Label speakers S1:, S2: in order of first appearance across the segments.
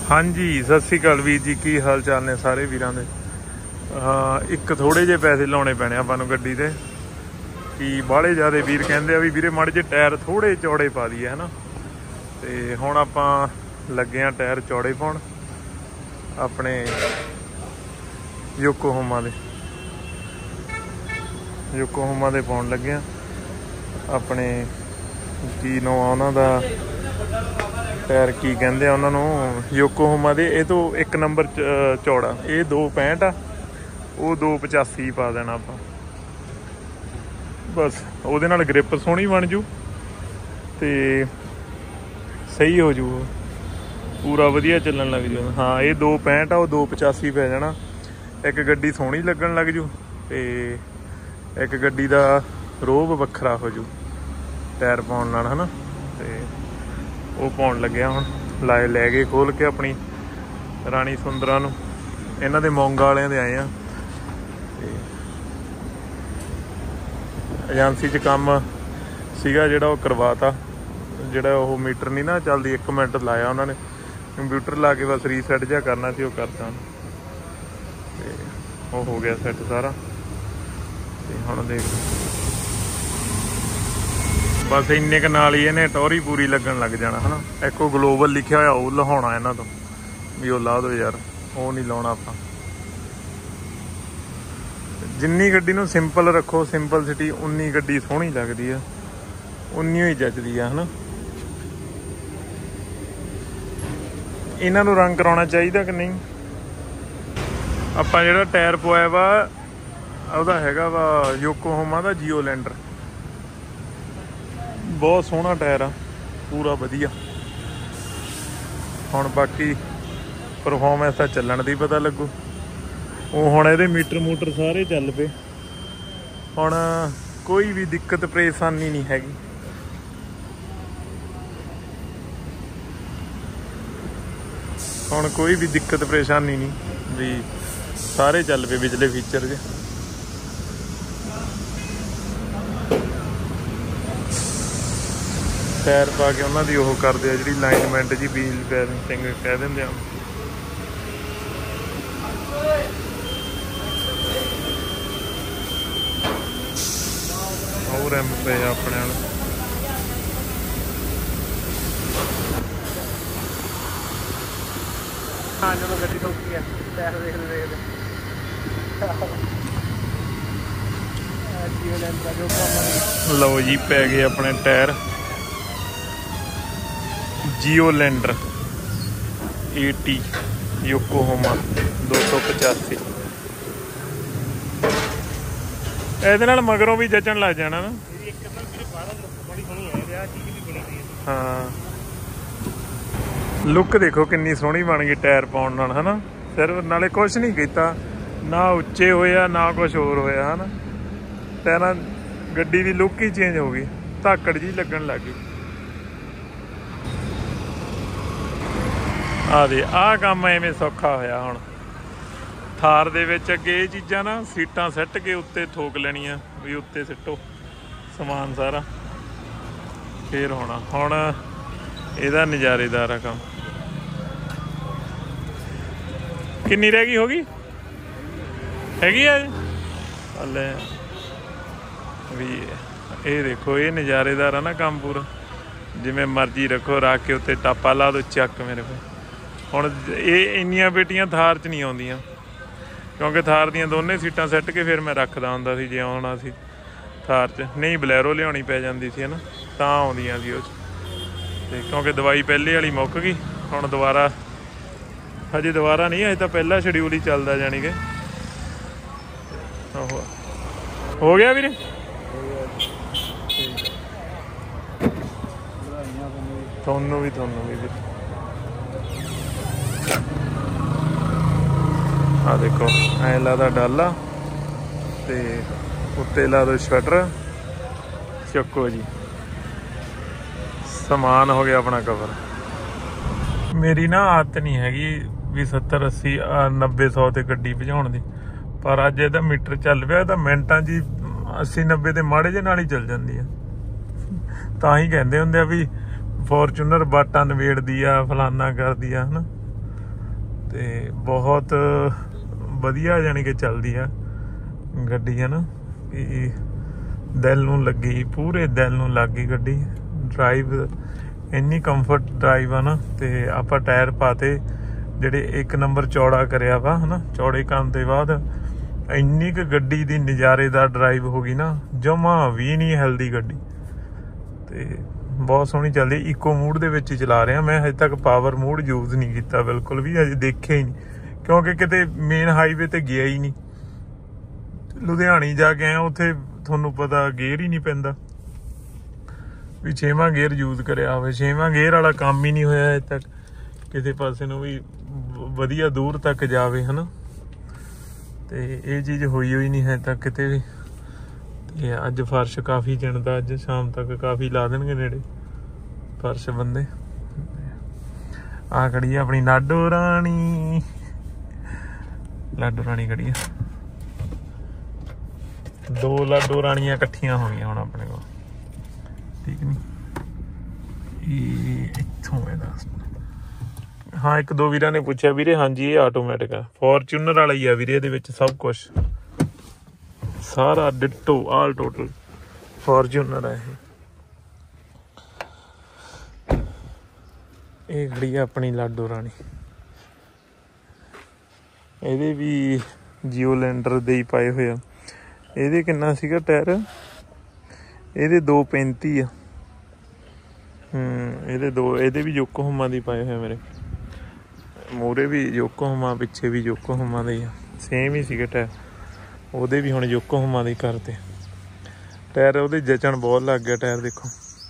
S1: ਹਾਂਜੀ सत श्री अकाल वीर जी की हाल चाल ने सारे वीरां दे। एक थोड़े जे पैसे लाने पैने आपां नूं गड्डी ते कि बाहले ज़्यादा वीर कहंदे आ भी वीरे माड़े जे टायर थोड़े चौड़े पा दईए है ना। ते हुण आपां लगे आ टायर चौड़े पाउण अपने योकोहामा दे पाउण लगे आ अपने की नाम आ उन्हां दा टायर की कहते उन्होंने योकोहामा दे। ये तो एक नंबर चौड़ा ये 265 आ वो 285 पा देना आप बस ਉਹਦੇ ਨਾਲ ग्रिप सोहनी बन जू तो सही हो जू पूरा वधिया चलन लग जू। हाँ ये 265 आ वो 285 पै जाना। एक गड्डी सोहनी लगन लग जू तो एक गड्डी का रोब वखरा हो जू टायर पाउण नाल है ना। तो वो पाउण लग्या हुण लै गए खोल के अपनी राणी सुंदरा नूं इन्हां दे मोंगा वालियां दे आए आ। एजेंसी च काम सीगा जिहड़ा वो करवाता जिहड़ा वो मीटर नहीं ना चलदी 1 मिनट लाया उन्होंने कंप्यूटर ला के बस रीसैट जिहा करना सी वो करता ते वो हो गया सैट सारा। ते हुण देख बस इन्ने क नाल ही इन्हें टोरी पूरी लगन लग जाना है ना। एक ग्लोबल लिखा होया वो लहाउणा इन्हां तो भी वो ला दो यार वो नहीं लाउणा आपां। जिन्नी गड्डी नूं सिंपल रखो सिंपल सिटी उन्नी गड्डी सोहनी लगदी है उन्नी ही जचदी है ना। इन्हां नूं रंग कराउणा चाहीदा कि नहीं। आपां जिहड़ा टायर पवाया वा ਉਹਦਾ हैगा वा योकोहामा दा जियोलैंडर बहुत सोहना टायर आ पूरा वधिया। हुण बाकी परफॉर्मेंस तां चलण दी पता लगू। ਉਹ ਹੁਣ ਇਹਦੇ मीटर मूटर सारे चल पे ਹੁਣ कोई भी दिक्कत परेशानी नहीं हैगी। ਹੁਣ कोई भी दिक्कत परेशानी नहीं भी सारे चल पे पिछले फीचर च। टायर पा के उन्होंने वो करते जी लाइनमेंट जी व्हील बैलेंसिंग कह देंगे आ। और रैम पे अपने लो जी पै गए अपने टायर जियोलैंडर 80 योकोहामा 285 ਇਹਦੇ ਨਾਲ ਮਗਰੋਂ भी जचन लग जाना ना। हाँ लुक देखो किन्नी सोहनी बन गई टायर पाउण नाल है ना। सिर्फ नाले कुछ नहीं कीता ना उच्चे होया ना कुछ होर होया है ना। टायरां गड्डी की लुक ही चेंज हो गई धाकड़ जी लगन लग गई। आ दे आ काम एवें सौखा होया हुण थार दे विच अगे ये चीज़ां ना सीटां सैट के उत्ते ठोक लैणियां भी उत्ते सिੱਟੋ समान सारा फिर होना। हुण इहदा नज़ारेदार आ काम। किन्नी रह गई होगी हैगी आ ले भी ये देखो ये नज़ारेदार है ना काम पूरा जिमें मर्जी रखो रख के उत्ते टापा ला दो चक मेरे को। हुण ये इन्नियां बेटियां थार च नहीं आउंदियां क्योंकि थार दियां दोने सीटां सैट के फिर मैं रखदा हुंदा सी जे आउणा सी थार च नहीं बलैरो लियाउणी पै जांदी सी है ना तां आउंदियां सी उह ते क्योंकि दवाई पहले वाली मुक्क गई हुण दोबारा हजे दोबारा नहीं अजे तां पहला शेड्यूल ही चलदा जानी कि हो गया वीरे। थोनू भी वीरे आ देखो ऐ ला दा डाला ते उत्ते ला दो शटर चुको जी समान हो गया अपना कवर। मेरी ना आदत नहीं हैगी भी 70 80 90 100 ते गड्डी भजाउण दी पर अज इहदा मीटर चल पिया तां मिंटां जी 80 90 ते माड़े जे नाल ही चल जांदी है। तां ही कहंदे हुंदे आ भी फॉर्चूनर बाटा नवेड़दी आ फलाना करदी आ है ना। ਤੇ ਬਹੁਤ ਵਧੀਆ ਜਾਣੀ ਕਿ ਚੱਲਦੀ ਆ ਗੱਡੀ ਹੈ ਨਾ, ਕਿ ਦਿਲ ਨੂੰ ਲੱਗੀ, ਪੂਰੇ ਦਿਲ ਨੂੰ ਲੱਗ ਗਈ ਗੱਡੀ। ਡਰਾਈਵ ਇੰਨੀ ਕੰਫਰਟ ਡਰਾਈਵ ਆ ਨਾ। ਤੇ ਆਪਾਂ ਟਾਇਰ ਪਾਤੇ ਜਿਹੜੇ 1 ਨੰਬਰ ਚੌੜਾ ਕਰਿਆ ਵਾ ਹੈ ਨਾ। ਚੌੜੇ ਕਰਨ ਤੋਂ ਬਾਅਦ ਇੰਨੀ ਕੁ ਗੱਡੀ ਦੀ ਨਜ਼ਾਰੇਦਾਰ ਡਰਾਈਵ ਹੋ ਗਈ ਨਾ, ਜਮਾਂ ਵੀ ਨਹੀਂ ਹਿਲਦੀ ਗੱਡੀ। ਤੇ ਬਹੁਤ ਸੋਹਣੀ ਚੱਲਦੀ। ਇਕੋ ਮੂਡ ਦੇ ਵਿੱਚ ਹੀ ਚਲਾ ਰਿਹਾ ਮੈਂ, ਹਜੇ ਤੱਕ ਪਾਵਰ ਮੂਡ ਯੂਜ਼ ਨਹੀਂ ਕੀਤਾ ਬਿਲਕੁਲ ਵੀ, ਹਜੇ ਦੇਖਿਆ ਹੀ ਨਹੀਂ, ਕਿਉਂਕਿ ਕਿਤੇ ਮੇਨ ਹਾਈਵੇ ਤੇ ਗਿਆ ਹੀ ਨਹੀਂ। ਲੁਧਿਆਣੇ ਜਾ ਕੇ ਆਇਆ, ਉੱਥੇ ਤੁਹਾਨੂੰ ਪਤਾ ਗੇਅਰ ਹੀ ਨਹੀਂ ਪੈਂਦਾ ਵੀ 6ਵਾਂ ਗੇਅਰ ਯੂਜ਼ ਕਰਿਆ ਹੋਵੇ। 6ਵਾਂ ਗੇਅਰ ਵਾਲਾ ਕੰਮ ਹੀ ਨਹੀਂ ਹੋਇਆ ਹਜੇ ਤੱਕ ਕਿਸੇ ਪਾਸੇ ਨੂੰ ਵੀ ਵਧੀਆ ਦੂਰ ਤੱਕ ਜਾਵੇ ਹੈ ਨਾ। ਤੇ ਇਹ ਚੀਜ਼ ਹੋਈ ਨਹੀਂ ਹਜੇ ਤੱਕ ਕਿਤੇ ਵੀ। ਤੇ ਅੱਜ ਫਰਸ਼ ਕਾਫੀ ਚਿਣਦਾ, ਅੱਜ ਸ਼ਾਮ ਤੱਕ ਕਾਫੀ ਲਾ ਦੇਣਗੇ ਨੇੜੇ ਫਰਸ਼ ਬੰਦੇ। ਆ ਖੜੀ ਆ ਆਪਣੀ ਲਾਡੋ ਰਾਣੀ, ਲਾਡੋ ਰਾਣੀ ਖੜੀ ਆ। 2 ਲਾਡੋ ਰਾਣੀਆਂ ਇਕੱਠੀਆਂ ਹੋ ਗਈਆਂ ਹੁਣ ਆਪਣੇ ਕੋਲ, ਠੀਕ ਨੀ। ਇਹ ਇੱਥੋਂ ਇਹਦਾ ਹਾਂ, 1-2 ਵੀਰਾਂ ਨੇ ਪੁੱਛਿਆ ਵੀਰੇ, ਹਾਂਜੀ ਇਹ ਆਟੋਮੈਟਿਕ ਆ, ਫੋਰਚੂਨਰ ਵਾਲਾ ਹੀ ਆ ਵੀਰੇ। ਇਹਦੇ ਵਿੱਚ ਸਭ ਕੁਛ ਸਾਰਾ ਡਿਟੋ ਆਲ ਟੋਟਲ ਫੋਰਚੂਨਰ ਆ ਇਹ ਖੜੀ ਆ ਆਪਣੀ ਲਾਡੋ ਰਾਣੀ। ਇਹਦੇ ਵੀ ਜੀਓ ਲੈਂਡਰ ਦੇ ਹੀ ਪਾਏ ਹੋਏ ਆ। ਇਹਦੇ ਕਿੰਨਾ ਸੀਗਾ ਟਾਇਰ? ਇਹਦੇ 235 ਆ। ਇਹਦੇ ਵੀ ਯੋਕੋਹਾਮਾ ਦੀ ਪਾਏ ਹੋਏ ਮੇਰੇ। ਮੂਹਰੇ ਵੀ ਯੋਕੋਹਾਮਾ, ਪਿੱਛੇ ਵੀ ਯੋਕੋਹਾਮਾ ਦੇ ਹੀ ਆ, ਸੇਮ ਹੀ ਸੀਗੇ ਟਾਇਰ। ਉਹਦੇ ਵੀ ਹੁਣ ਯੋਕੋਹਾਮਾ ਦੇ ਕਰਤੇ ਟਾਇਰ। ਉਹਦੇ ਜਚਣ ਬਹੁਤ ਲੱਗ ਗਿਆ ਟਾਇਰ, ਦੇਖੋ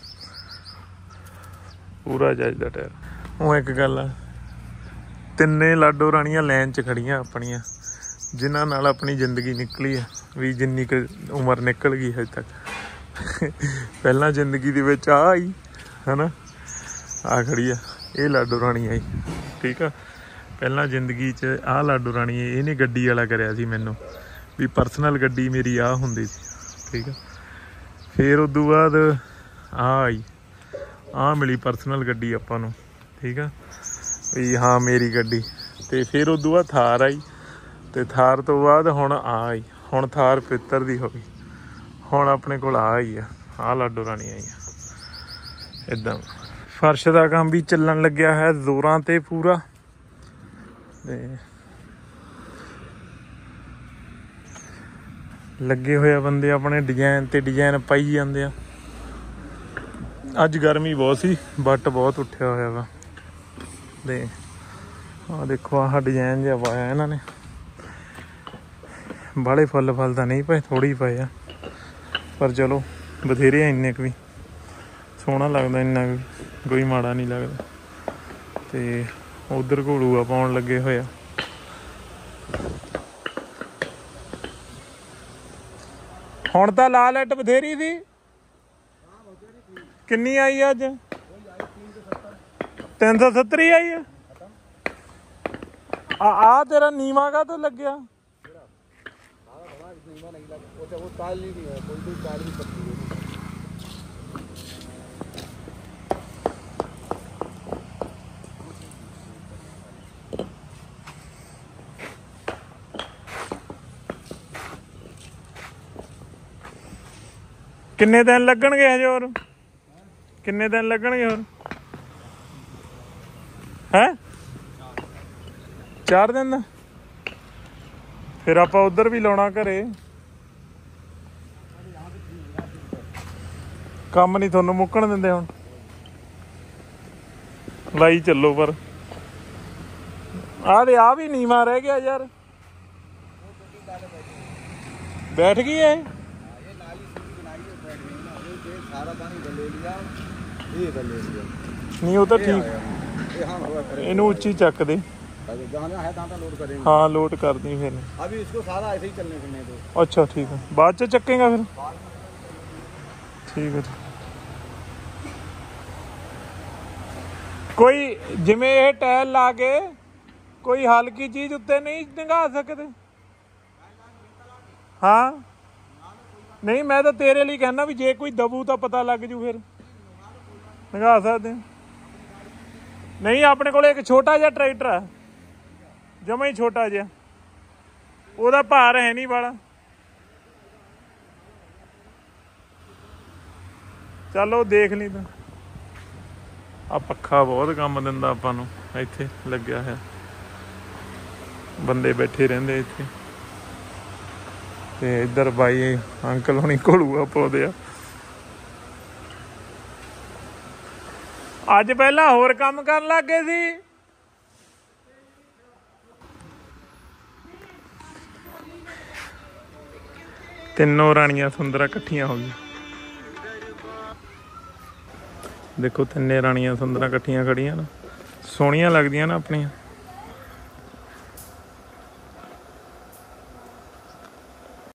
S1: ਪੂਰਾ ਜਚਦਾ ਟਾਇਰ। ਉਹ ਇੱਕ ਗੱਲ ਆ, 3 ਲਾਡੋ ਰਾਣੀਆਂ ਲਾਈਨ 'ਚ ਖੜੀਆਂ ਆਪਣੀਆਂ, ਜਿਨ੍ਹਾਂ ਨਾਲ ਆਪਣੀ ਜ਼ਿੰਦਗੀ ਨਿਕਲੀ ਆ ਵੀ ਜਿੰਨੀ ਕੁ ਉਮਰ ਨਿਕਲ ਗਈ ਹਜੇ ਤੱਕ। ਪਹਿਲਾਂ ਜ਼ਿੰਦਗੀ ਦੇ ਵਿੱਚ ਆ ਆਈ ਹੈ ਨਾ, ਆ ਖੜੀ ਆ ਇਹ ਲਾਡੋ ਰਾਣੀ ਆਈ, ਠੀਕ ਆ। ਪਹਿਲਾਂ ਜ਼ਿੰਦਗੀ 'ਚ ਆਹ ਲਾਡੋ ਰਾਣੀ ਇਹਨੇ ਗੱਡੀ ਵਾਲਾ ਕਰਿਆ ਸੀ ਮੈਨੂੰ, ਵੀ ਪਰਸਨਲ ਗੱਡੀ ਮੇਰੀ ਆਹ ਹੁੰਦੀ ਸੀ, ਠੀਕ ਆ। ਫਿਰ ਉਦੋਂ ਬਾਅਦ ਆਹ ਆਈ, ਆਹ ਮਿਲੀ ਪਰਸਨਲ ਗੱਡੀ ਆਪਾਂ ਨੂੰ, ਠੀਕ ਆ ਵੀ ਹਾਂ ਮੇਰੀ ਗੱਡੀ। ਤੇ ਫਿਰ ਉਦੋਂ ਬਾਅਦ ਥਾਰ ਆਈ, ਤੇ ਥਾਰ ਤੋਂ ਬਾਅਦ ਹੁਣ ਆ ਆਈ। ਹੁਣ ਥਾਰ ਪਿੱਤਰ ਦੀ ਹੋ ਗਈ, ਹੁਣ ਆਪਣੇ ਕੋਲ ਆ ਆਈ ਆ, ਆਹ ਲਾਡੋ ਰਾਣੀ ਆਈ ਆ। ਇੱਦਾਂ ਫਰਸ਼ ਦਾ ਕੰਮ ਵੀ ਚੱਲਣ ਲੱਗਿਆ ਹੈ ਜ਼ੋਰਾਂ ਤੇ ਪੂਰਾ। ਤੇ ਲੱਗੇ ਹੋਏ ਆ ਬੰਦੇ ਆਪਣੇ, ਡਿਜ਼ਾਈਨ ਤੇ ਡਿਜ਼ਾਈਨ ਪਾਈ ਜਾਂਦੇ ਆ। ਅੱਜ ਗਰਮੀ ਬਹੁਤ ਸੀ, ਬੱਟ ਬਹੁਤ ਉੱਠਿਆ ਹੋਇਆ ਵਾ। ਤੇ ਆਹ ਦੇਖੋ ਆਹ ਡਿਜ਼ਾਈਨ ਜਿਹਾ ਪਾਇਆ ਇਹਨਾਂ ਨੇ। ਬਾਹਲੇ ਫੁੱਲ ਤਾਂ ਨਹੀਂ ਪਏ, ਥੋੜ੍ਹੇ ਹੀ ਪਏ ਆ, ਪਰ ਚਲੋ ਬਥੇਰੇ ਆ, ਇੰਨੇ ਕੁ ਵੀ ਸੋਹਣਾ ਲੱਗਦਾ, ਇੰਨਾ ਕੁ ਕੋਈ ਮਾੜਾ ਨਹੀਂ ਲੱਗਦਾ। ਤੇ ਉਧਰ ਘੋੜੂਆ ਪਾਉਣ ਲੱਗੇ ਹੋਏ ਆ। ਹੁਣ ਤਾਂ ਲਾ ਲਾਈਟ ਬਥੇਰੀ ਸੀ। ਕਿੰਨੀ ਆਈ ਅੱਜ? 370 ਹੀ ਆਈ ਆ। ਤੇਰਾ ਨੀਵਾ ਕਾ ਤੋਂ ਲੱਗਿਆ? ਕਿੰਨੇ ਦਿਨ ਲੱਗਣਗੇ ਹਜੇ ਹੋਰ? ਕਿੰਨੇ ਦਿਨ ਲੱਗਣਗੇ ਹੋਰ? ਹੈ 4 ਦਿਨ ਦਾ? ਫਿਰ ਆਪਾਂ ਉਧਰ ਵੀ ਲਾਉਣਾ ਘਰੇ। ਕੰਮ ਨਹੀਂ ਤੁਹਾਨੂੰ ਮੁੱਕਣ ਦਿੰਦੇ ਹੁਣ, ਲਾਈ ਚੱਲੋ। ਪਰ ਆ ਵੀ ਨੀਵਾ ਰਹਿ ਗਿਆ ਯਾਰ, ਬੈਠ ਗਈ ਇਹ। नहीं वो तो ठीक, इन्हें ऊंची चक दे। हाँ लोड कर दी फिर। अभी इसको सारा ऐसे ही चलने फिरने दो। अच्छा ठीक है, बाद च चकेगा फिर? ठीक है। कोई जिमें ये टायर ला के कोई हल्की चीज उत्ते नहीं निगाह सकते? हाँ नहीं, मैं तो तेरे लिए कहना भी जे कोई दबू तो पता लग जू, फिर लगा सकते। नहीं अपने को एक छोटा जिहा ट्रैक्टर है, ਜਮਾ ਹੀ ਛੋਟਾ ਜਿਹਾ, ਉਹਦਾ ਭਾਰ ਹੈ ਨਹੀਂ ਵਾਲਾ। ਚੱਲ ਉਹ ਦੇਖ ਲਈ ਤੂੰ। ਆ ਪੱਖਾ ਬਹੁਤ ਕੰਮ ਦਿੰਦਾ ਆਪਾਂ ਨੂੰ, ਇੱਥੇ ਲੱਗਿਆ ਹੈ, ਬੰਦੇ ਬੈਠੇ ਰਹਿੰਦੇ ਇੱਥੇ। ਤੇ ਇੱਧਰ ਬਾਈ ਅੰਕਲ ਹੁਣੀ ਘੋਲੂਆ ਪਾਉਂਦੇ ਆ। ਅੱਜ ਪਹਿਲਾਂ ਹੋਰ ਕੰਮ ਕਰਨ ਲੱਗ ਗਏ ਸੀ। ਤਿੰਨੋਂ ਰਾਣੀਆਂ ਸੁੰਦਰਾਂ ਇਕੱਠੀਆਂ ਹੋ ਗਈਆਂ। ਦੇਖੋ ਤਿੰਨੇ ਰਾਣੀਆਂ ਸੁੰਦਰਾਂ ਇਕੱਠੀਆਂ ਖੜੀਆਂ ਨਾ, ਸੋਹਣੀਆਂ ਲੱਗਦੀਆਂ ਨਾ ਆਪਣੀਆਂ।